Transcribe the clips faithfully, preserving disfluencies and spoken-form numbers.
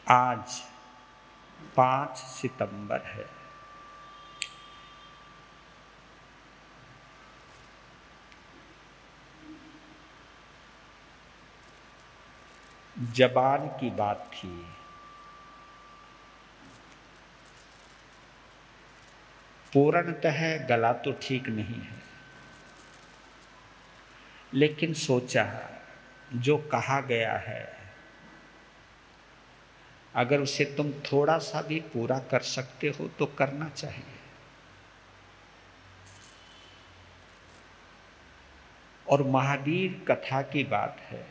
आज पाँच सितंबर है। ज़बान की बात थी। पूर्णतः गला तो ठीक नहीं है, लेकिन सोचा जो कहा गया है अगर उसे तुम थोड़ा सा भी पूरा कर सकते हो तो करना चाहिए। और महावीर कथा की बात है।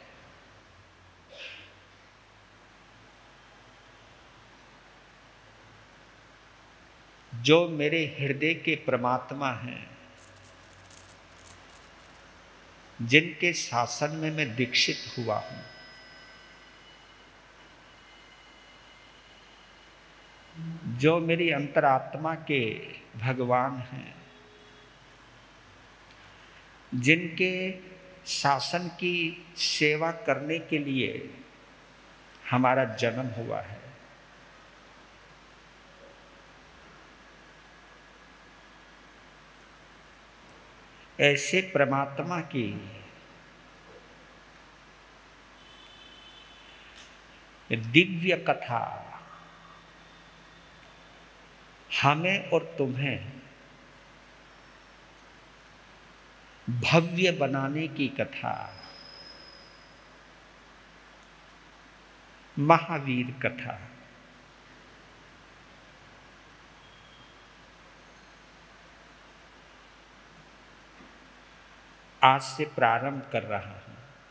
जो मेरे हृदय के परमात्मा हैं, जिनके शासन में मैं दीक्षित हुआ हूं, जो मेरी अंतरात्मा के भगवान हैं, जिनके शासन की सेवा करने के लिए हमारा जन्म हुआ है, ऐसे परमात्मा की दिव्य कथा हमें और तुम्हें भव्य बनाने की कथा महावीर कथा। आज से प्रारंभ कर रहा हूं।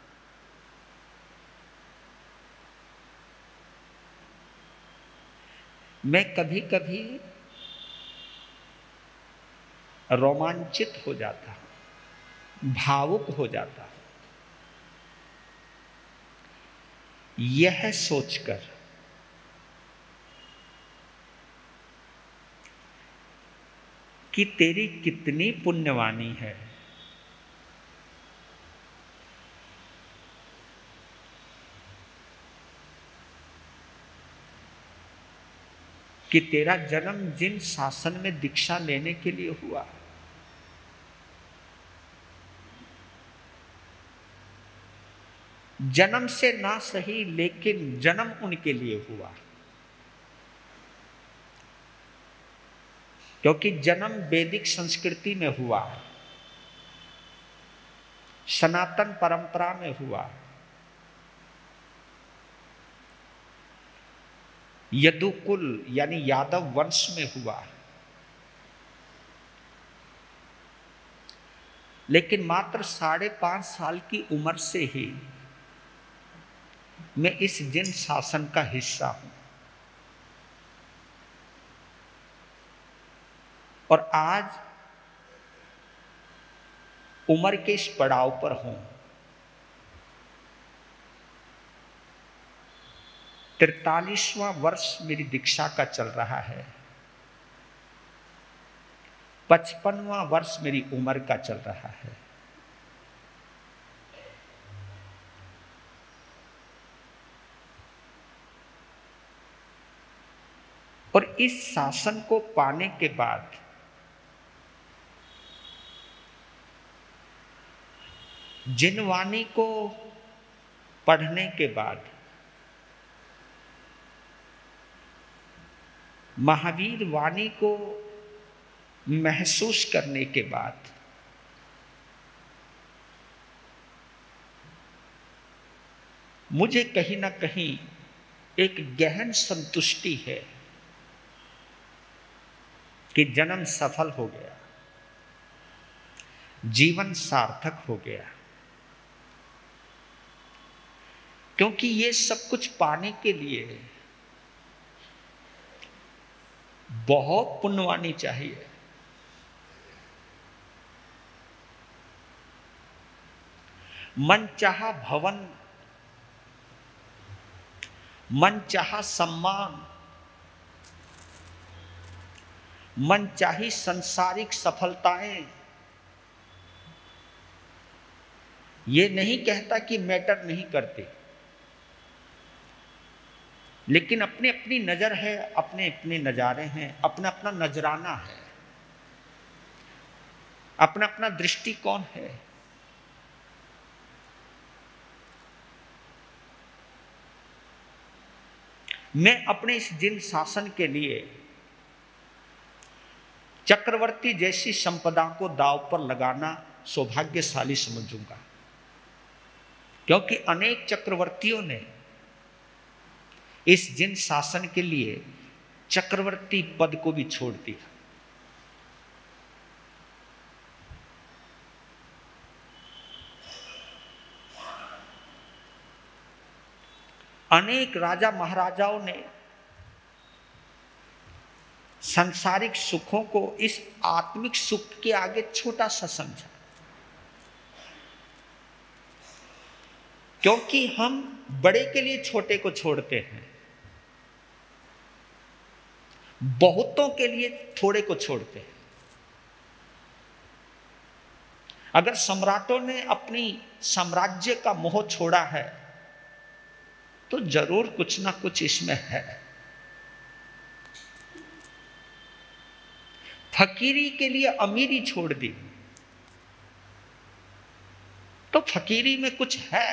मैं कभी कभी रोमांचित हो जाता हूं, भावुक हो जाता हूं, यह सोचकर कि तेरी कितनी पुण्यवानी है कि तेरा जन्म जिन शासन में दीक्षा लेने के लिए हुआ, जन्म से ना सही लेकिन जन्म उनके लिए हुआ, क्योंकि जन्म वैदिक संस्कृति में हुआ, सनातन परंपरा में हुआ, यदुकुल यानी यादव वंश में हुआ। लेकिन मात्र साढ़े पांच साल की उम्र से ही मैं इस जिन शासन का हिस्सा हूं और आज उम्र के इस पड़ाव पर हूं। तैतालीसवां वर्ष मेरी दीक्षा का चल रहा है, पचपनवां वर्ष मेरी उम्र का चल रहा है। और इस शासन को पाने के बाद जिनवाणी को पढ़ने के बाद, महावीर वाणी को महसूस करने के बाद मुझे कहीं ना कहीं एक गहन संतुष्टि है कि जन्म सफल हो गया, जीवन सार्थक हो गया। क्योंकि ये सब कुछ पाने के लिए बहुत पुण्यवानी चाहिए। मन चाहा भवन, मन चाहा सम्मान, मन चाही संसारिक सफलताएं, ये नहीं कहता कि मैटर नहीं करते, लेकिन अपनी अपनी नजर है, अपने अपने नजारे हैं, अपना अपना नजराना है, अपना अपना दृष्टिकोण है। मैं अपने इस जिन शासन के लिए चक्रवर्ती जैसी संपदा को दांव पर लगाना सौभाग्यशाली समझूंगा, क्योंकि अनेक चक्रवर्तियों ने इस जिन शासन के लिए चक्रवर्ती पद को भी छोड़ दिया। अनेक राजा महाराजाओं ने सांसारिक सुखों को इस आत्मिक सुख के आगे छोटा सा समझा, क्योंकि हम बड़े के लिए छोटे को छोड़ते हैं, बहुतों के लिए थोड़े को छोड़ते हैं। अगर सम्राटों ने अपनी साम्राज्य का मोह छोड़ा है तो जरूर कुछ ना कुछ इसमें है। फकीरी के लिए अमीरी छोड़ दी तो फकीरी में कुछ है।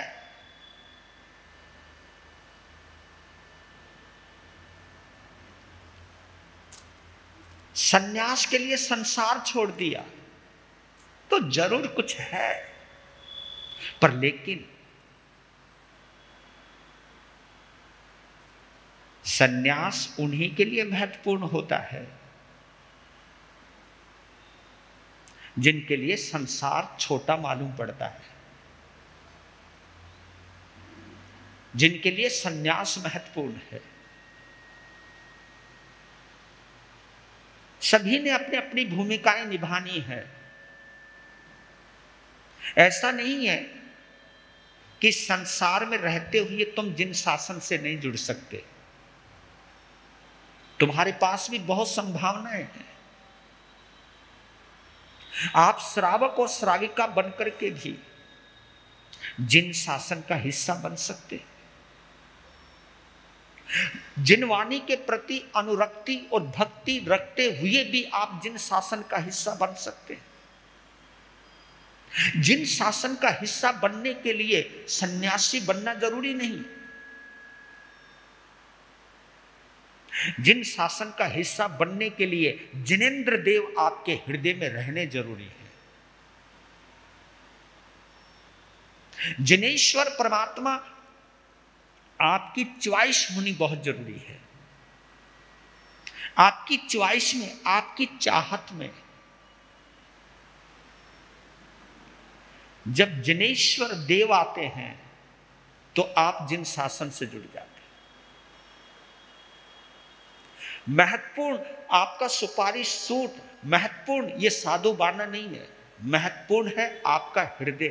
सन्यास के लिए संसार छोड़ दिया तो जरूर कुछ है। पर लेकिन सन्यास उन्हीं के लिए महत्वपूर्ण होता है जिनके लिए संसार छोटा मालूम पड़ता है, जिनके लिए सन्यास महत्वपूर्ण है। सभी ने अपनी अपनी भूमिकाएं निभानी है। ऐसा नहीं है कि संसार में रहते हुए तुम जिन शासन से नहीं जुड़ सकते, तुम्हारे पास भी बहुत संभावनाएं हैं। आप श्रावक और श्राविका बनकर के भी जिन शासन का हिस्सा बन सकते हैं। जिन वाणी के प्रति अनुरक्ति और भक्ति रखते हुए भी आप जिन शासन का हिस्सा बन सकते हैं। जिन शासन का हिस्सा बनने के लिए सन्यासी बनना जरूरी नहीं, जिन शासन का हिस्सा बनने के लिए जिनेंद्र देव आपके हृदय में रहने जरूरी है। जिनेश्वर परमात्मा आपकी च्वाइस होनी बहुत जरूरी है। आपकी च्वाइस में, आपकी चाहत में जब जिनेश्वर देव आते हैं तो आप जिन शासन से जुड़ जाते हैं। महत्वपूर्ण आपका सुपारी सूट, महत्वपूर्ण ये साधु बाना नहीं है, महत्वपूर्ण है आपका हृदय।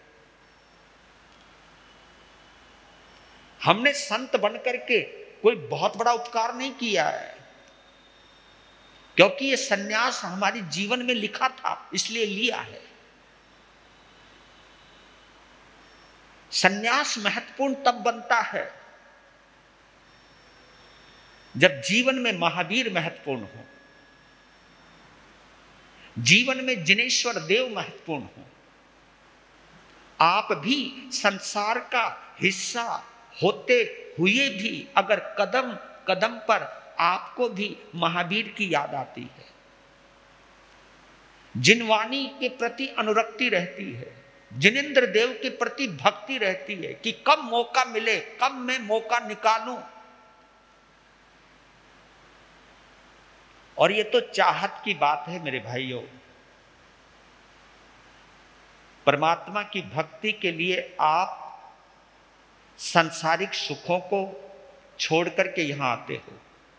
हमने संत बनकर के कोई बहुत बड़ा उपकार नहीं किया है, क्योंकि ये सन्यास हमारे जीवन में लिखा था इसलिए लिया है। सन्यास महत्वपूर्ण तब बनता है जब जीवन में महावीर महत्वपूर्ण हो, जीवन में जिनेश्वर देव महत्वपूर्ण हो। आप भी संसार का हिस्सा होते हुए भी अगर कदम कदम पर आपको भी महावीर की याद आती है, जिन वाणी के प्रति अनुरक्ति रहती है, जिनेंद्र देव के प्रति भक्ति रहती है कि कब मौका मिले, कब मैं मौका निकालूं। और ये तो चाहत की बात है मेरे भाइयों। परमात्मा की भक्ति के लिए आप सांसारिक सुखों को छोड़ करके यहां आते हो,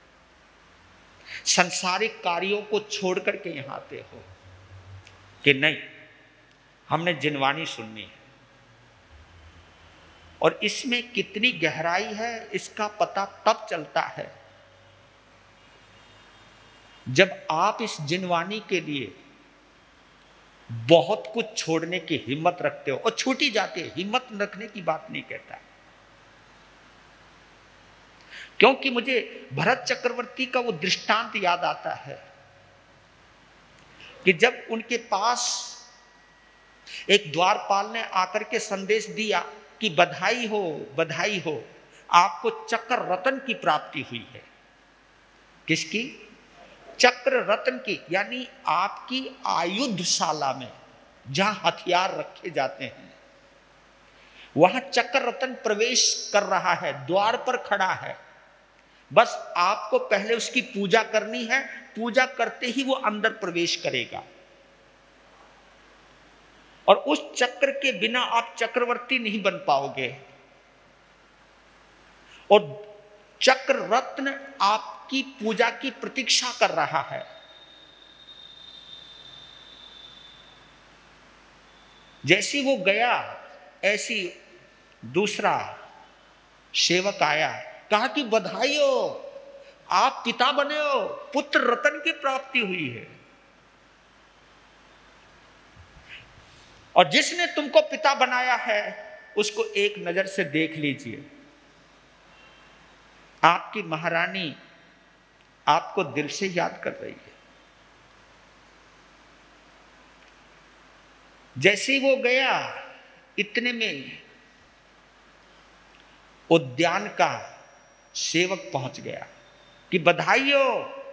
सांसारिक कार्यों को छोड़ करके यहां आते हो कि नहीं, हमने जिनवाणी सुननी है। और इसमें कितनी गहराई है इसका पता तब चलता है जब आप इस जिनवाणी के लिए बहुत कुछ छोड़ने की हिम्मत रखते हो। और छूटी जाती है, हिम्मत रखने की बात नहीं कहता, क्योंकि मुझे भरत चक्रवर्ती का वो दृष्टांत याद आता है कि जब उनके पास एक द्वारपाल ने आकर के संदेश दिया कि बधाई हो बधाई हो, आपको चक्र रत्न की प्राप्ति हुई है। किसकी? चक्र रत्न की, यानी आपकी आयुधशाला में जहां हथियार रखे जाते हैं वहां चक्र रत्न प्रवेश कर रहा है, द्वार पर खड़ा है। बस आपको पहले उसकी पूजा करनी है, पूजा करते ही वो अंदर प्रवेश करेगा। और उस चक्र के बिना आप चक्रवर्ती नहीं बन पाओगे। और चक्र रत्न आपकी पूजा की प्रतीक्षा कर रहा है। जैसी वो गया, ऐसी दूसरा सेवक आया, कहा कि बधाई हो, आप पिता बने हो, पुत्र रत्न की प्राप्ति हुई है। और जिसने तुमको पिता बनाया है उसको एक नजर से देख लीजिए। आपकी महारानी आपको दिल से याद कर रही है। जैसे ही वो गया, इतने में उद्यान का सेवक पहुंच गया कि बधाई हो,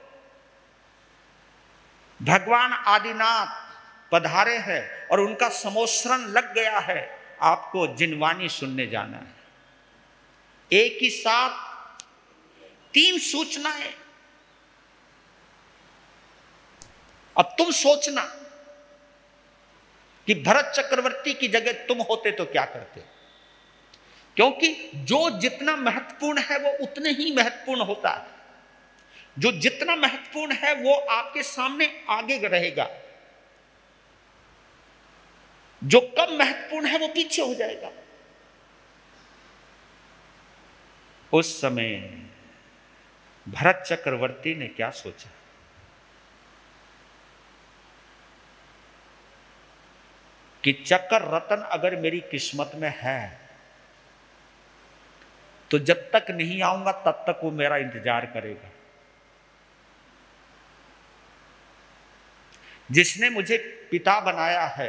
भगवान आदिनाथ पधारे हैं और उनका समोत्सरण लग गया है, आपको जिनवानी सुनने जाना है। एक ही साथ तीन सूचनाएं। अब तुम सोचना कि भरत चक्रवर्ती की जगह तुम होते तो क्या करते, क्योंकि जो जितना महत्वपूर्ण है वो उतने ही महत्वपूर्ण होता है। जो जितना महत्वपूर्ण है वो आपके सामने आगे रहेगा, जो कम महत्वपूर्ण है वो पीछे हो जाएगा। उस समय भरत चक्रवर्ती ने क्या सोचा कि चक्र रत्न अगर मेरी किस्मत में है तो जब तक नहीं आऊंगा तब तक वो मेरा इंतजार करेगा। जिसने मुझे पिता बनाया है,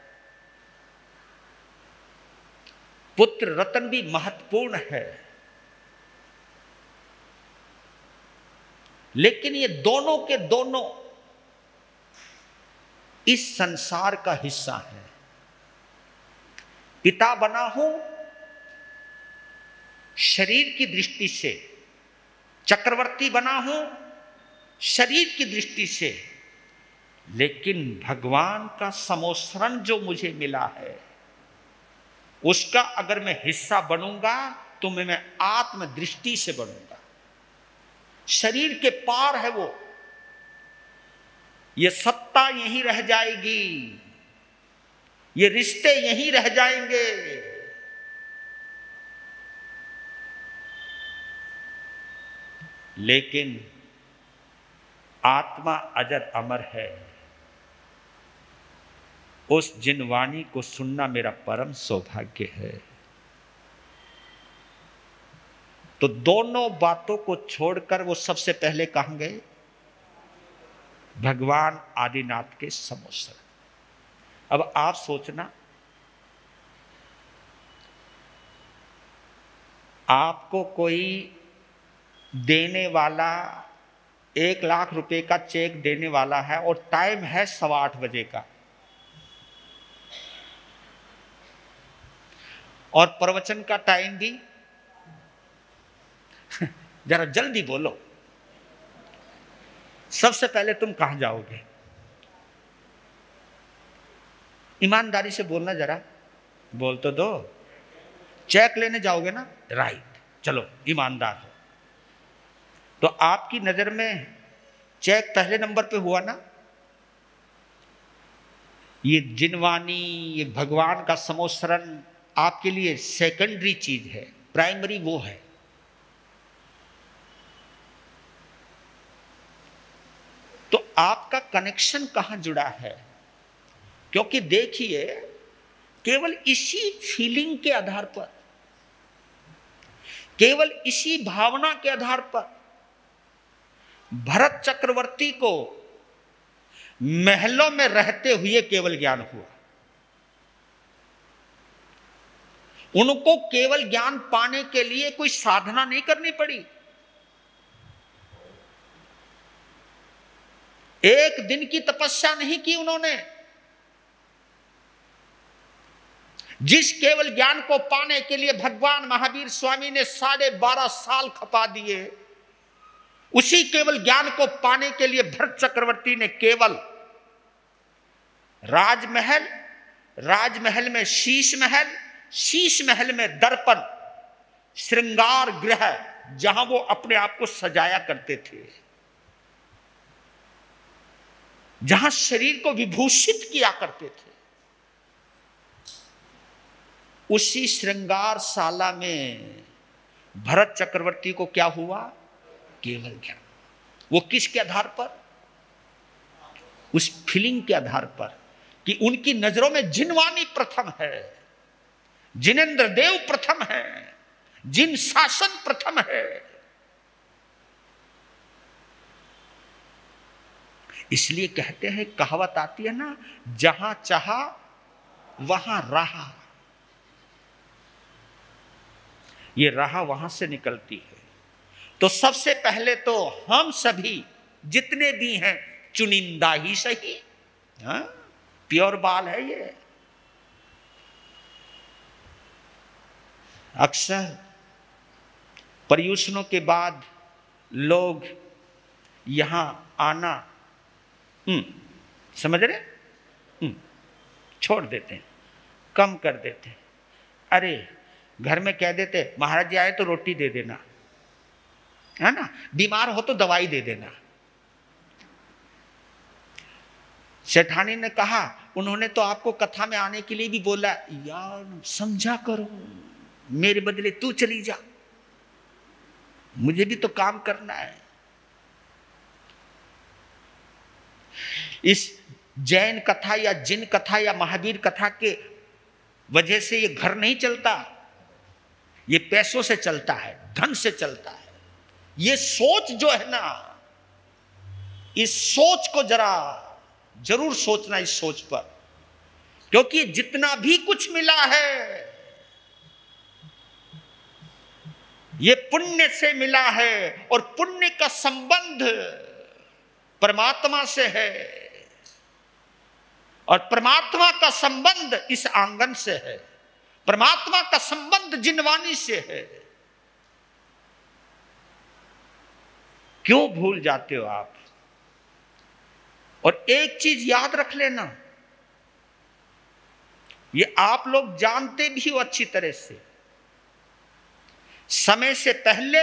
पुत्र रत्न भी महत्वपूर्ण है, लेकिन ये दोनों के दोनों इस संसार का हिस्सा है। पिता बना हूं शरीर की दृष्टि से, चक्रवर्ती बना हूं शरीर की दृष्टि से, लेकिन भगवान का समोत्सरण जो मुझे मिला है उसका अगर मैं हिस्सा बनूंगा तो मैं, मैं आत्म दृष्टि से बनूंगा। शरीर के पार है वो, ये सत्ता यहीं रह जाएगी, ये रिश्ते यहीं रह जाएंगे। लेकिन आत्मा अजर अमर है। उस जिनवाणी को सुनना मेरा परम सौभाग्य है। तो दोनों बातों को छोड़कर वो सबसे पहले कहां गए? भगवान आदिनाथ के समोत्सरण। अब आप सोचना, आपको कोई देने वाला एक लाख रुपए का चेक देने वाला है और टाइम है सवा आठ बजे का, और प्रवचन का टाइम भी जरा जल्दी बोलो, सबसे पहले तुम कहां जाओगे? ईमानदारी से बोलना, जरा बोल तो दो। चेक लेने जाओगे ना? राइट, चलो ईमानदार हो। तो आपकी नजर में चेक पहले नंबर पे हुआ ना? ये जिनवानी, ये भगवान का समोत्सरण आपके लिए सेकेंडरी चीज है, प्राइमरी वो है। तो आपका कनेक्शन कहां जुड़ा है? क्योंकि देखिए, केवल इसी फीलिंग के आधार पर, केवल इसी भावना के आधार पर भरत चक्रवर्ती को महलों में रहते हुए केवल ज्ञान हुआ। उनको केवल ज्ञान पाने के लिए कोई साधना नहीं करनी पड़ी। एक दिन की तपस्या नहीं की उन्होंने। जिस केवल ज्ञान को पाने के लिए भगवान महावीर स्वामी ने साढ़े बारह साल खपा दिए, उसी केवल ज्ञान को पाने के लिए भरत चक्रवर्ती ने केवल राजमहल, राजमहल में शीश महल, शीश महल में दर्पण, श्रृंगार गृह, जहां वो अपने आप को सजाया करते थे, जहां शरीर को विभूषित किया करते थे, उसी श्रृंगार शाला में भरत चक्रवर्ती को क्या हुआ? केवल ज्ञान। वो किसके आधार पर? उस फीलिंग के आधार पर कि उनकी नजरों में जिनवानी प्रथम है, जिनेंद्र देव प्रथम है, जिन शासन प्रथम है। इसलिए कहते हैं, कहावत आती है ना, जहां चाहा वहां रहा। ये रहा वहां से निकलती है। तो सबसे पहले तो हम सभी जितने भी हैं, चुनिंदा ही सही, हाँ, प्योर बाल है ये। अक्सर पर्यूषणों के बाद लोग यहां आना हम्म समझ रहे हम्म छोड़ देते हैं, कम कर देते हैं। अरे घर में कह देते, महाराज जी आए तो रोटी दे देना, है ना, बीमार हो तो दवाई दे देना। सेठानी ने कहा, उन्होंने तो आपको कथा में आने के लिए भी बोला, यार समझा करो, मेरे बदले तू चली जा, मुझे भी तो काम करना है। इस जैन कथा या जिन कथा या महावीर कथा के वजह से ये घर नहीं चलता, ये पैसों से चलता है, धन से चलता है। ये सोच जो है ना, इस सोच को जरा जरूर सोचना, इस सोच पर, क्योंकि जितना भी कुछ मिला है ये पुण्य से मिला है, और पुण्य का संबंध परमात्मा से है, और परमात्मा का संबंध इस आंगन से है, परमात्मा का संबंध जिनवानी से है। क्यों भूल जाते हो आप? और एक चीज याद रख लेना, ये आप लोग जानते भी हो अच्छी तरह से, समय से पहले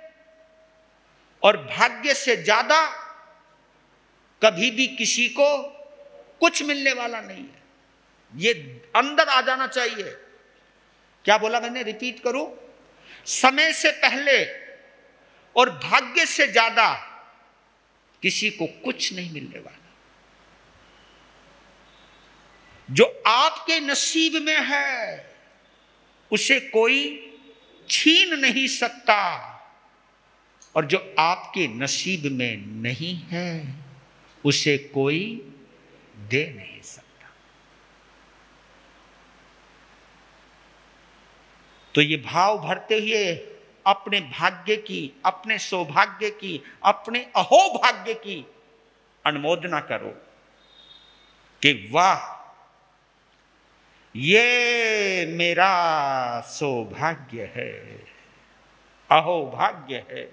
और भाग्य से ज्यादा कभी भी किसी को कुछ मिलने वाला नहीं है। ये अंदर आ जाना चाहिए। क्या बोला मैंने? रिपीट करूं, समय से पहले और भाग्य से ज्यादा किसी को कुछ नहीं मिलने वाला। जो आपके नसीब में है उसे कोई छीन नहीं सकता, और जो आपके नसीब में नहीं है उसे कोई दे नहीं सकता। तो ये भाव भरते हुए अपने भाग्य की, अपने सौभाग्य की, अपने अहोभाग्य की अनुमोदना करो कि वाह, ये मेरा सौभाग्य है, अहोभाग्य है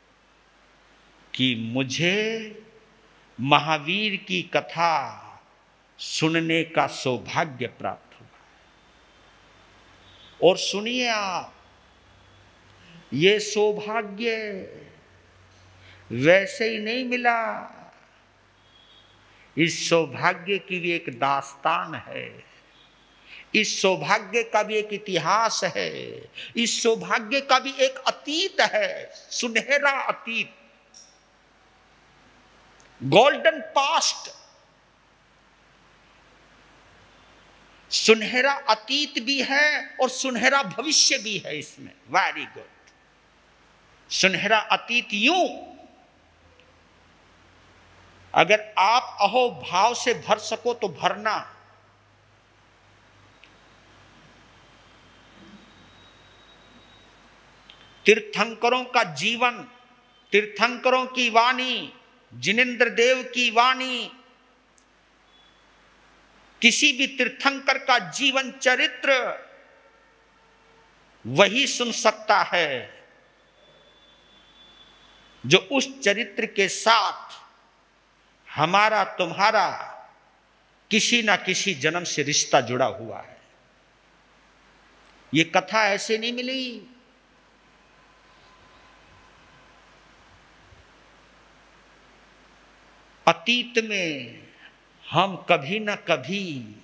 कि मुझे महावीर की कथा सुनने का सौभाग्य प्राप्त हुआ। और सुनिए आप, ये सौभाग्य वैसे ही नहीं मिला, इस सौभाग्य की भी एक दास्तान है, इस सौभाग्य का भी एक इतिहास है, इस सौभाग्य का भी एक अतीत है, सुनहरा अतीत, गोल्डन पास्ट। सुनहरा अतीत भी है और सुनहरा भविष्य भी है इसमें। Very good. सुनहरा अतीत यूं अगर आप अहो भाव से भर सको तो भरना। तीर्थंकरों का जीवन, तीर्थंकरों की वाणी, जिनेंद्र देव की वाणी, किसी भी तीर्थंकर का जीवन चरित्र वही सुन सकता है जो उस चरित्र के साथ हमारा तुम्हारा किसी ना किसी जन्म से रिश्ता जुड़ा हुआ है। ये कथा ऐसे नहीं मिली। अतीत में हम कभी ना कभी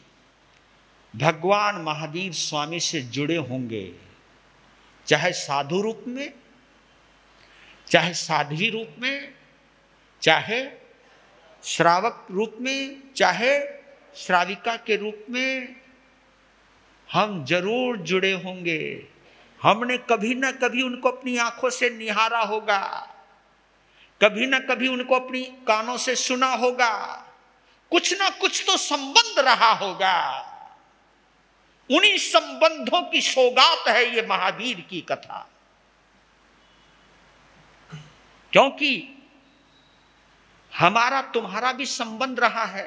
भगवान महावीर स्वामी से जुड़े होंगे, चाहे साधु रूप में, चाहे साध्वी रूप में, चाहे श्रावक रूप में, चाहे श्राविका के रूप में, हम जरूर जुड़े होंगे। हमने कभी ना कभी उनको अपनी आंखों से निहारा होगा, कभी ना कभी उनको अपनी कानों से सुना होगा, कुछ ना कुछ तो संबंध रहा होगा। उन्हीं संबंधों की सौगात है ये महावीर की कथा। क्योंकि हमारा तुम्हारा भी संबंध रहा है।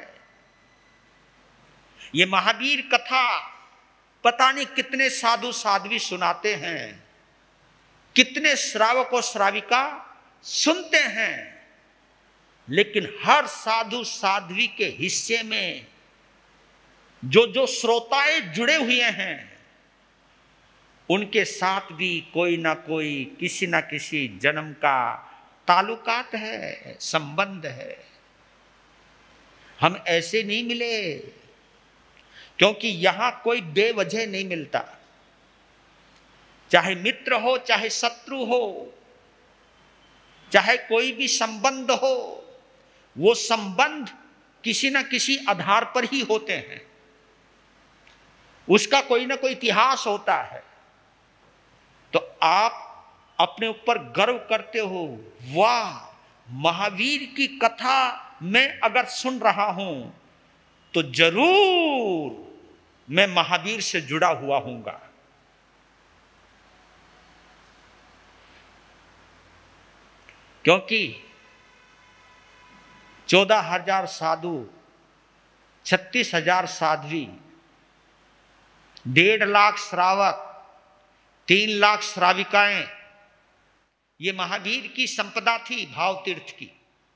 ये महावीर कथा पता नहीं कितने साधु साध्वी सुनाते हैं, कितने श्रावक और श्राविका सुनते हैं, लेकिन हर साधु साध्वी के हिस्से में जो जो श्रोताएं जुड़े हुए हैं उनके साथ भी कोई ना कोई किसी ना किसी जन्म का ताल्लुकात है, संबंध है। हम ऐसे नहीं मिले, क्योंकि यहां कोई बेवजह नहीं मिलता। चाहे मित्र हो, चाहे शत्रु हो, चाहे कोई भी संबंध हो, वो संबंध किसी ना किसी आधार पर ही होते हैं। उसका कोई ना कोई इतिहास होता है। तो आप अपने ऊपर गर्व करते हो, वाह महावीर की कथा मैं अगर सुन रहा हूं तो जरूर मैं महावीर से जुड़ा हुआ हूंगा। क्योंकि चौदह हजार साधु, छत्तीस हजार साध्वी, डेढ़ लाख श्रावक, तीन लाख श्राविकाएं, ये महावीर की संपदा थी भाव तीर्थ की।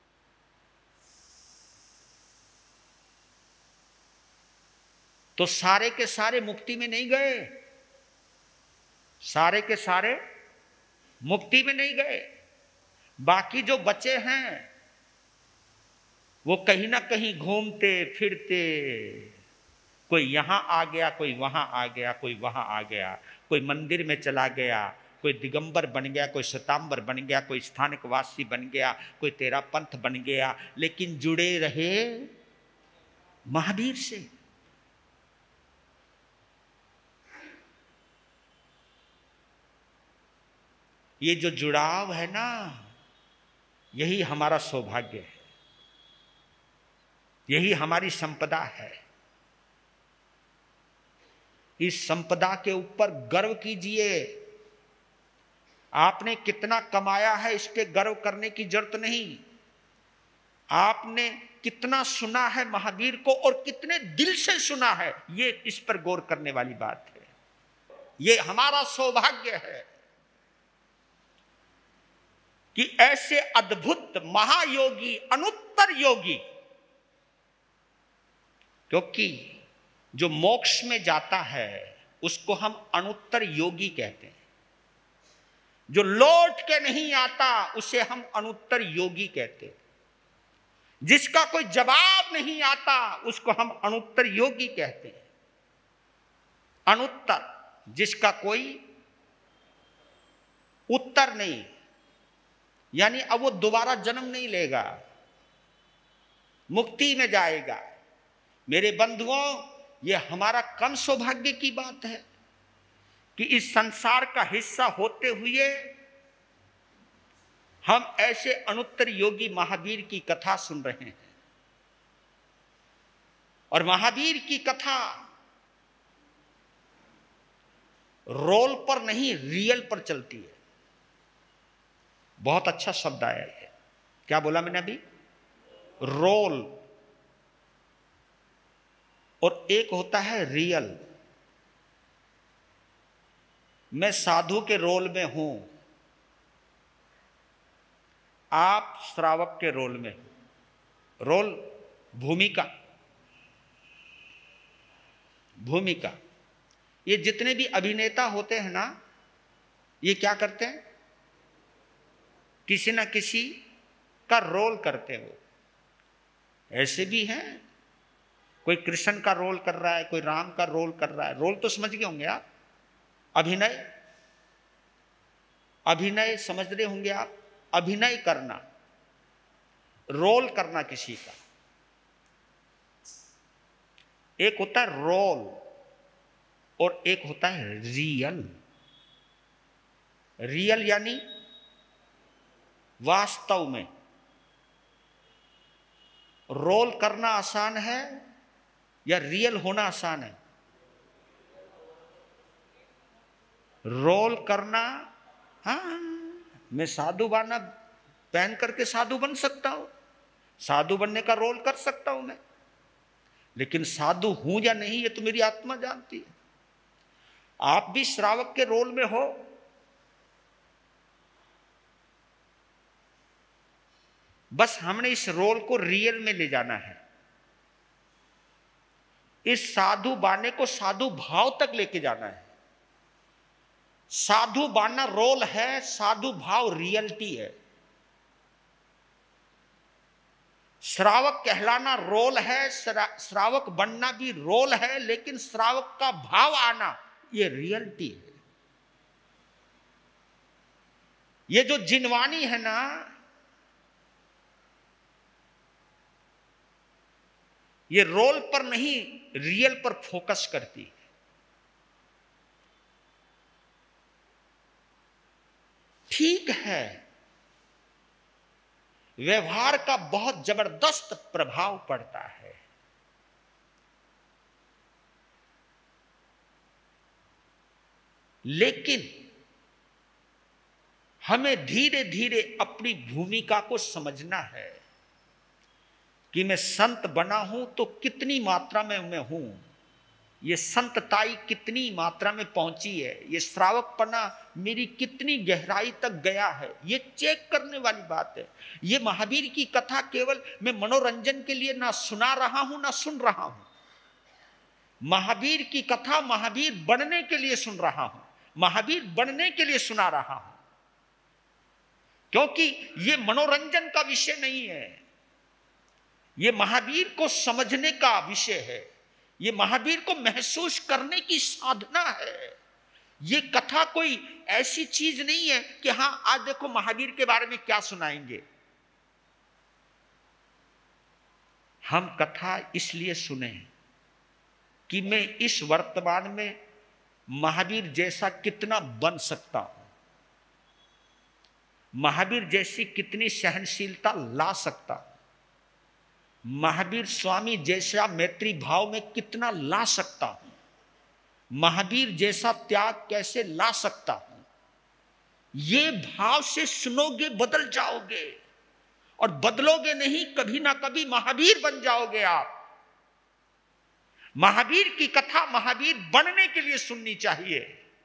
तो सारे के सारे मुक्ति में नहीं गए, सारे के सारे मुक्ति में नहीं गए। बाकी जो बचे हैं वो कहीं ना कहीं घूमते फिरते, कोई यहां आ गया, कोई वहां आ गया, कोई वहां आ गया, कोई मंदिर में चला गया, कोई दिगंबर बन गया, कोई श्वेतांबर बन गया, कोई स्थानिक वासी बन गया, कोई तेरा पंथ बन गया, लेकिन जुड़े रहे महावीर से। ये जो जुड़ाव है ना, यही हमारा सौभाग्य है, यही हमारी संपदा है। इस संपदा के ऊपर गर्व कीजिए। आपने कितना कमाया है इसके गर्व करने की जरूरत नहीं। आपने कितना सुना है महावीर को और कितने दिल से सुना है, ये इस पर गौर करने वाली बात है। ये हमारा सौभाग्य है कि ऐसे अद्भुत महायोगी, अनुत्तर योगी, क्योंकि जो मोक्ष में जाता है उसको हम अनुत्तर योगी कहते हैं। जो लौट के नहीं आता उसे हम अनुत्तर योगी कहते हैं। जिसका कोई जवाब नहीं आता उसको हम अनुत्तर योगी कहते हैं। अनुत्तर, जिसका कोई उत्तर नहीं, यानी अब वो दोबारा जन्म नहीं लेगा, मुक्ति में जाएगा। मेरे बंधुओं, ये हमारा कम सौभाग्य की बात है कि इस संसार का हिस्सा होते हुए हम ऐसे अनुत्तर योगी महावीर की कथा सुन रहे हैं, और महावीर की कथा रोल पर नहीं रियल पर चलती है। बहुत अच्छा शब्द आया है, क्या बोला मैंने अभी? रोल, और एक होता है रियल। मैं साधु के रोल में हूं, आप श्रावक के रोल में हो। रोल भूमिका, भूमिका। ये जितने भी अभिनेता होते हैं ना, ये क्या करते हैं? किसी ना किसी का रोल करते हैं। वो ऐसे भी हैं, कोई कृष्ण का रोल कर रहा है, कोई राम का रोल कर रहा है। रोल तो समझ गए होंगे आप, अभिनय, अभिनय समझ रहे होंगे आप। अभिनय करना, रोल करना किसी का। एक होता है रोल और एक होता है रियल। रियल यानी वास्तव में। रोल करना आसान है या रियल होना आसान है? रोल करना, हाँ, मैं साधु बाना पहन करके साधु बन सकता हूं, साधु बनने का रोल कर सकता हूं मैं, लेकिन साधु हूं या नहीं ये तो मेरी आत्मा जानती है। आप भी श्रावक के रोल में हो, बस हमने इस रोल को रियल में ले जाना है। इस साधु बाने को साधु भाव तक लेके जाना है। साधु बाना रोल है, साधु भाव रियलिटी है। श्रावक कहलाना रोल है, श्रावक बनना भी रोल है, लेकिन श्रावक का भाव आना ये रियलिटी है। ये जो जिनवानी है ना, ये रोल पर नहीं रियल पर फोकस करती है। ठीक है, व्यवहार का बहुत जबरदस्त प्रभाव पड़ता है, लेकिन हमें धीरे धीरे अपनी भूमिका को समझना है कि मैं संत बना हूं तो कितनी मात्रा में मैं हूं, ये संतताई कितनी मात्रा में पहुंची है, ये श्रावकपना मेरी कितनी गहराई तक गया है, ये चेक करने वाली बात है। ये महावीर की कथा केवल मैं मनोरंजन के लिए ना सुना रहा हूं ना सुन रहा हूं। महावीर की कथा महावीर बनने के लिए सुन रहा हूं, महावीर बनने के लिए सुना रहा हूं, क्योंकि ये मनोरंजन का विषय नहीं है, ये महावीर को समझने का विषय है, ये महावीर को महसूस करने की साधना है। ये कथा कोई ऐसी चीज नहीं है कि हां आज देखो महावीर के बारे में क्या सुनाएंगे। हम कथा इसलिए सुने कि मैं इस वर्तमान में महावीर जैसा कितना बन सकता हूं, महावीर जैसी कितनी सहनशीलता ला सकता हूं, महावीर स्वामी जैसा मैत्री भाव में कितना ला सकता हूं, महावीर जैसा त्याग कैसे ला सकता हूं। ये भाव से सुनोगे बदल जाओगे, और बदलोगे नहीं कभी ना कभी महावीर बन जाओगे आप। महावीर की कथा महावीर बनने के लिए सुननी चाहिए।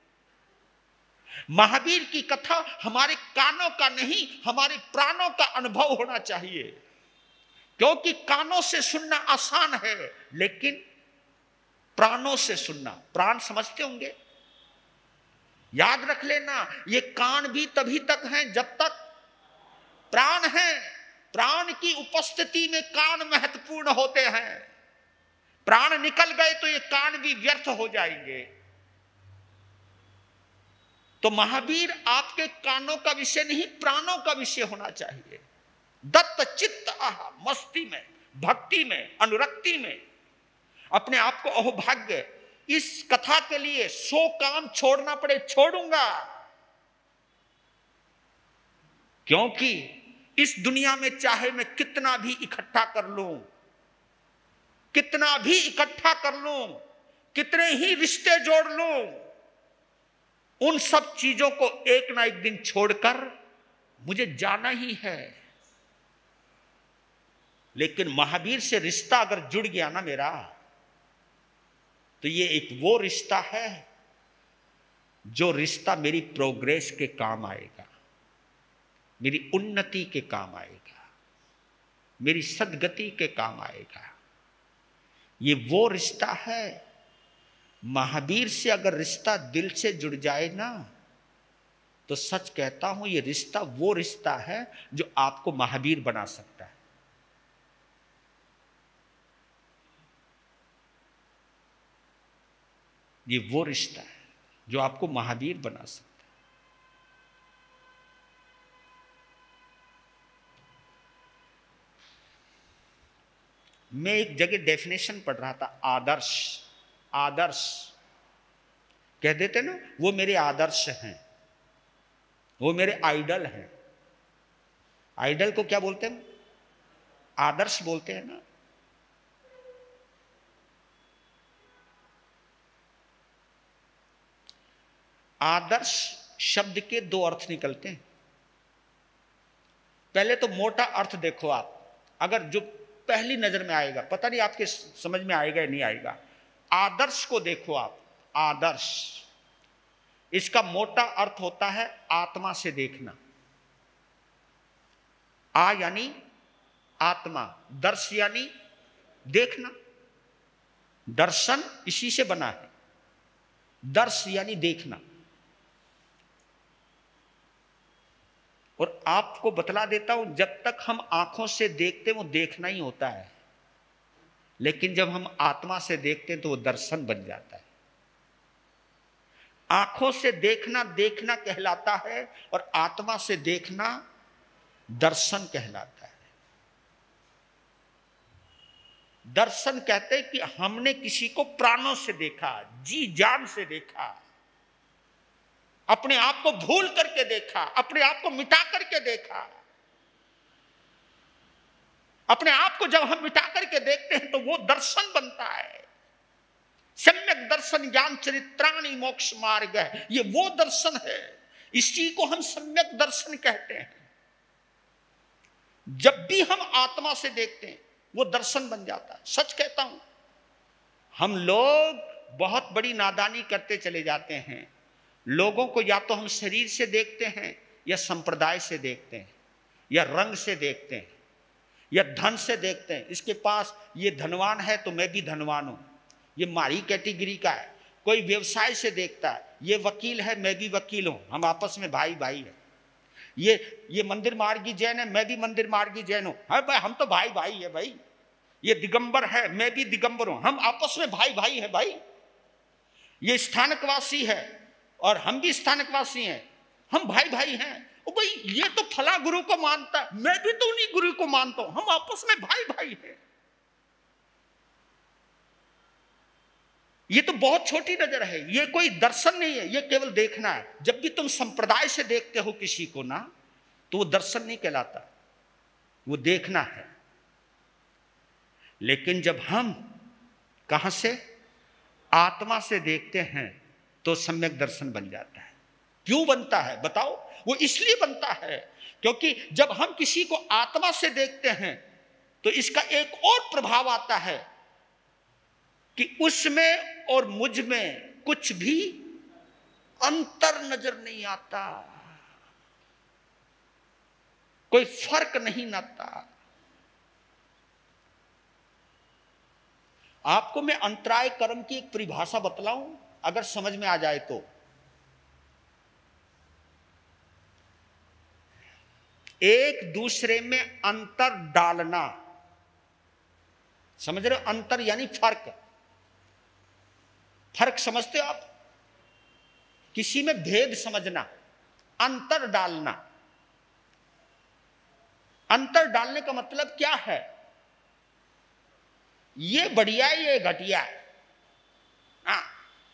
महावीर की कथा हमारे कानों का नहीं हमारे प्राणों का अनुभव होना चाहिए, क्योंकि कानों से सुनना आसान है, लेकिन प्राणों से सुनना, प्राण समझते होंगे, याद रख लेना, ये कान भी तभी तक हैं जब तक प्राण है। प्राण की उपस्थिति में कान महत्वपूर्ण होते हैं, प्राण निकल गए तो ये कान भी व्यर्थ हो जाएंगे। तो महावीर आपके कानों का विषय नहीं प्राणों का विषय होना चाहिए। दत्त चित्त आह, मस्ती में, भक्ति में, अनुरक्ति में अपने आप को अहोभाग्य, इस कथा के लिए सौ काम छोड़ना पड़े छोड़ूंगा, क्योंकि इस दुनिया में चाहे मैं कितना भी इकट्ठा कर लूं, कितना भी इकट्ठा कर लूं, कितने ही रिश्ते जोड़ लूं, उन सब चीजों को एक ना एक दिन छोड़कर मुझे जाना ही है। लेकिन महावीर से रिश्ता अगर जुड़ गया ना मेरा, तो ये एक वो रिश्ता है जो रिश्ता मेरी प्रोग्रेस के काम आएगा, मेरी उन्नति के काम आएगा, मेरी सद्गति के काम आएगा। ये वो रिश्ता है। महावीर से अगर रिश्ता दिल से जुड़ जाए ना, तो सच कहता हूं ये रिश्ता वो रिश्ता है जो आपको महावीर बना सकता है। ये वो रिश्ता है जो आपको महावीर बना सकता है। मैं एक जगह डेफिनेशन पढ़ रहा था, आदर्श। आदर्श कह देते ना, वो मेरे आदर्श हैं, वो मेरे आइडल हैं। आइडल को क्या बोलते हैं? आदर्श बोलते हैं ना। आदर्श शब्द के दो अर्थ निकलते हैं। पहले तो मोटा अर्थ देखो आप, अगर जो पहली नजर में आएगा, पता नहीं आपके समझ में आएगा या नहीं आएगा। आदर्श को देखो आप, आदर्श, इसका मोटा अर्थ होता है आत्मा से देखना। आ यानी आत्मा, दर्श यानी देखना। दर्शन इसी से बना है, दर्श यानी देखना। और आपको बतला देता हूं, जब तक हम आंखों से देखते हैं वो देखना ही होता है, लेकिन जब हम आत्मा से देखते हैं तो वो दर्शन बन जाता है। आंखों से देखना देखना कहलाता है और आत्मा से देखना दर्शन कहलाता है। दर्शन कहते हैं कि हमने किसी को प्राणों से देखा, जी जान से देखा, अपने आप को भूल करके देखा, अपने आप को मिटा करके देखा। अपने आप को जब हम मिटा करके देखते हैं तो वो दर्शन बनता है। सम्यक दर्शन ज्ञान चरित्राणि मोक्ष मार्ग है, ये वो दर्शन है। इसी को हम सम्यक दर्शन कहते हैं। जब भी हम आत्मा से देखते हैं वो दर्शन बन जाता है। सच कहता हूं, हम लोग बहुत बड़ी नादानी करते चले जाते हैं। लोगों को या तो हम शरीर से देखते हैं, या संप्रदाय से देखते हैं, या रंग से देखते हैं, या धन से देखते हैं। इसके पास ये धनवान है तो मैं भी धनवान हूं, ये हमारी कैटेगरी का है। कोई व्यवसाय से देखता है, ये वकील है मैं भी वकील हूं, हम आपस में भाई भाई है। ये ये मंदिर मार्गी जैन है, मैं भी मंदिर मार्गी जैन हूं, हाँ भाई हम तो भाई भाई है भाई। ये दिगंबर है, मैं भी दिगंबर हूं, हम आपस में भाई भाई है भाई। ये स्थानकवासी है और हम भी स्थानकवासी हैं, हम भाई भाई हैं। ओ भाई ये तो फला गुरु को मानता है, मैं भी तो उन्हीं गुरु को मानता हूं, हम आपस में भाई भाई हैं। ये तो बहुत छोटी नजर है, ये कोई दर्शन नहीं है, ये केवल देखना है। जब भी तुम संप्रदाय से देखते हो किसी को ना, तो वो दर्शन नहीं कहलाता, वो देखना है। लेकिन जब हम कहां से, आत्मा से देखते हैं तो सम्यक दर्शन बन जाता है। क्यों बनता है बताओ? वो इसलिए बनता है क्योंकि जब हम किसी को आत्मा से देखते हैं तो इसका एक और प्रभाव आता है कि उसमें और मुझ में कुछ भी अंतर नजर नहीं आता, कोई फर्क नहीं आता। आपको मैं अंतराय कर्म की एक परिभाषा बतलाऊं, अगर समझ में आ जाए तो। एक दूसरे में अंतर डालना, समझ रहे हो? अंतर यानी फर्क। फर्क समझते हो आप? किसी में भेद समझना, अंतर डालना। अंतर डालने का मतलब क्या है? ये बढ़िया है, ये घटिया है, हाँ,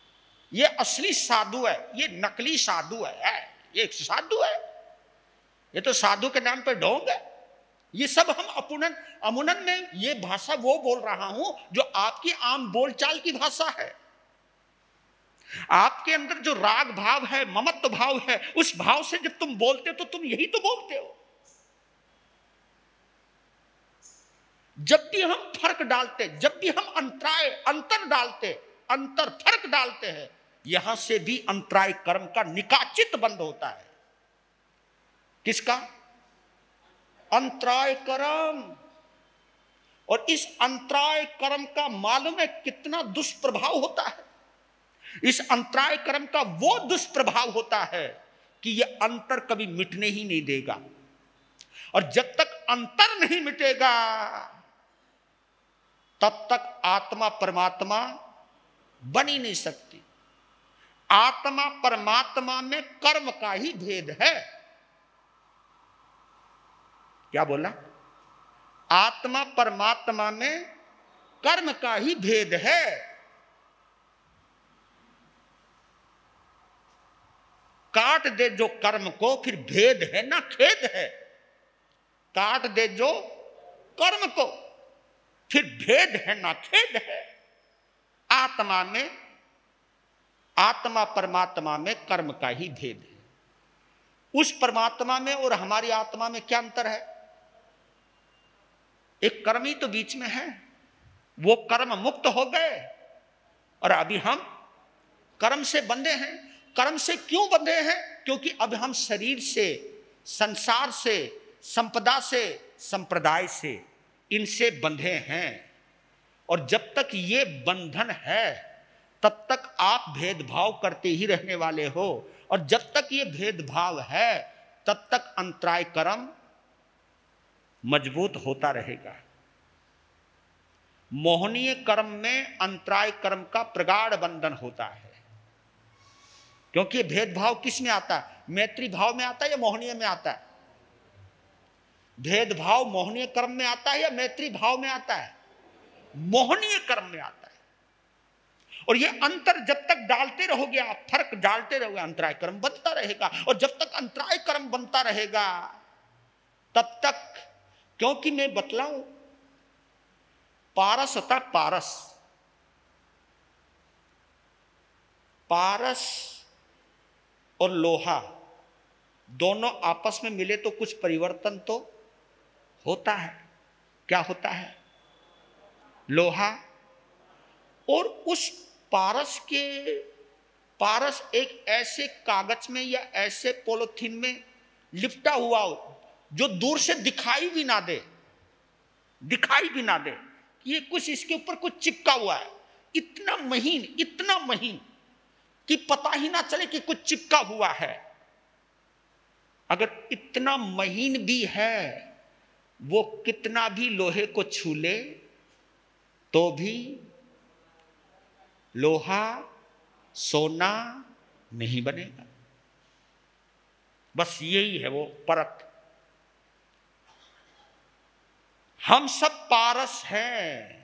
ये असली साधु है, ये नकली साधु है, ये एक साधु है, ये तो साधु के नाम पे ढोंग है। ये सब हम अपुनन अमुनन में ये भाषा वो बोल रहा हूं जो आपकी आम बोलचाल की भाषा है। आपके अंदर जो राग भाव है, ममत्व भाव है, उस भाव से जब तुम बोलते हो तो तुम यही तो बोलते हो। जब भी हम फर्क डालते, जब भी हम अंतराय अंतर डालते, अंतर फर्क डालते हैं, यहां से भी अंतराय कर्म का निकाचित बंद होता है। किसका? अंतराय कर्म। और इस अंतराय कर्म का मालूम है कितना दुष्प्रभाव होता है। इस अंतराय कर्म का वो दुष्प्रभाव होता है कि यह अंतर कभी मिटने ही नहीं देगा। और जब तक अंतर नहीं मिटेगा तब तक आत्मा परमात्मा बन ही नहीं सकती। आत्मा परमात्मा में कर्म का ही भेद है। क्या बोला? आत्मा परमात्मा में कर्म का ही भेद है। काट दे जो कर्म को, फिर भेद है ना खेद है। काट दे जो कर्म को, फिर भेद है ना खेद है। आत्मा में, आत्मा परमात्मा में कर्म का ही भेद है। उस परमात्मा में और हमारी आत्मा में क्या अंतर है? एक कर्म ही तो बीच में है। वो कर्म मुक्त हो गए और अभी हम कर्म से बंधे हैं। कर्म से क्यों बंधे हैं? क्योंकि अब हम शरीर से, संसार से, संपदा से, संप्रदाय से, इनसे बंधे हैं। और जब तक ये बंधन है तब तक आप भेदभाव करते ही रहने वाले हो। और जब तक ये भेदभाव है तब तक अंतराय कर्म मजबूत होता रहेगा। मोहनीय कर्म में अंतराय कर्म का प्रगाढ़ बंधन होता है। क्योंकि भेदभाव किस में आता है? मैत्री भाव में आता है या मोहनीय में आता है? भेदभाव मोहनीय कर्म में आता है या मैत्री भाव में आता है? मोहनीय कर्म में आता है। और ये अंतर जब तक डालते रहोगे, आप फर्क डालते रहोगे, अंतराय कर्म बनता रहेगा। और जब तक अंतराय कर्म बनता रहेगा तब तक, क्योंकि मैं बतलाऊं, पारस होता पारस, पारस और लोहा दोनों आपस में मिले तो कुछ परिवर्तन तो होता है। क्या होता है? लोहा और उस पारस के, पारस एक ऐसे कागज में या ऐसे पॉलिथीन में लिपटा हुआ हो जो दूर से दिखाई भी ना दे, दिखाई भी ना दे ये कुछ इसके ऊपर कुछ चिपका हुआ है। इतना महीन, इतना महीन कि पता ही ना चले कि कुछ चिपका हुआ है। अगर इतना महीन भी है, वो कितना भी लोहे को छू ले तो भी लोहा सोना नहीं बनेगा। बस यही है वो परख। हम सब पारस हैं,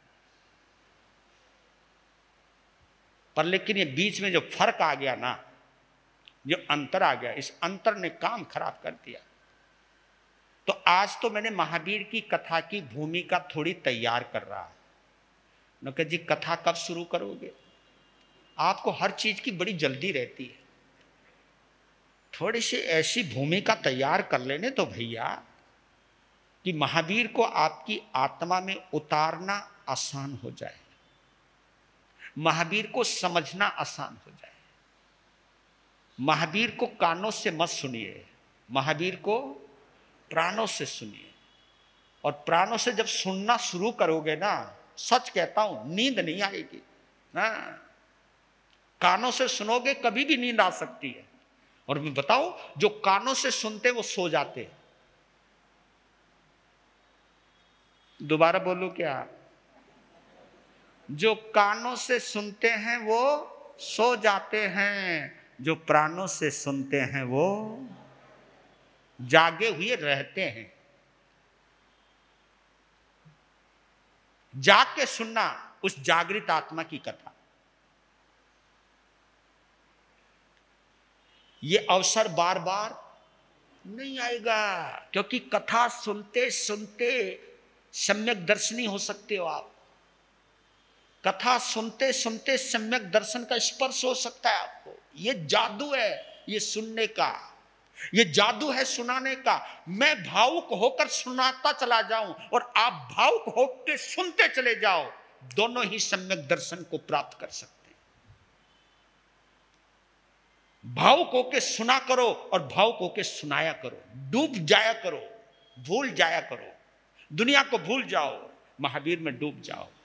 पर लेकिन ये बीच में जो फर्क आ गया ना, जो अंतर आ गया, इस अंतर ने काम खराब कर दिया। तो आज तो मैंने महावीर की कथा की भूमिका थोड़ी तैयार कर रहा है। नौकर जी कथा कब शुरू करोगे? आपको हर चीज की बड़ी जल्दी रहती है। थोड़ी सी ऐसी भूमिका तैयार कर लेने तो भैया कि महावीर को आपकी आत्मा में उतारना आसान हो जाए, महावीर को समझना आसान हो जाए। महावीर को कानों से मत सुनिए, महावीर को प्राणों से सुनिए। और प्राणों से जब सुनना शुरू करोगे ना, सच कहता हूं नींद नहीं आएगी। हाँ, कानों से सुनोगे कभी भी नींद आ सकती है। और मैं बताऊं, जो कानों से सुनते वो सो जाते। दोबारा बोलूं क्या? जो कानों से सुनते हैं वो सो जाते हैं, जो प्राणों से सुनते हैं वो जागे हुए रहते हैं। जाग के सुनना उस जागृत आत्मा की कथा। ये अवसर बार बार नहीं आएगा, क्योंकि कथा सुनते सुनते सम्यक दर्शनी हो सकते हो आप। कथा सुनते सुनते सम्यक दर्शन का स्पर्श हो सकता है आपको। ये जादू है ये सुनने का, ये जादू है सुनाने का। मैं भावुक होकर सुनाता चला जाऊं और आप भावुक होकर सुनते चले जाओ, दोनों ही सम्यक दर्शन को प्राप्त कर सकते हैं। भावुक होकर सुना करो और भावुक होकर सुनाया करो, डूब जाया करो, भूल जाया करो, दुनिया को भूल जाओ, महावीर में डूब जाओ।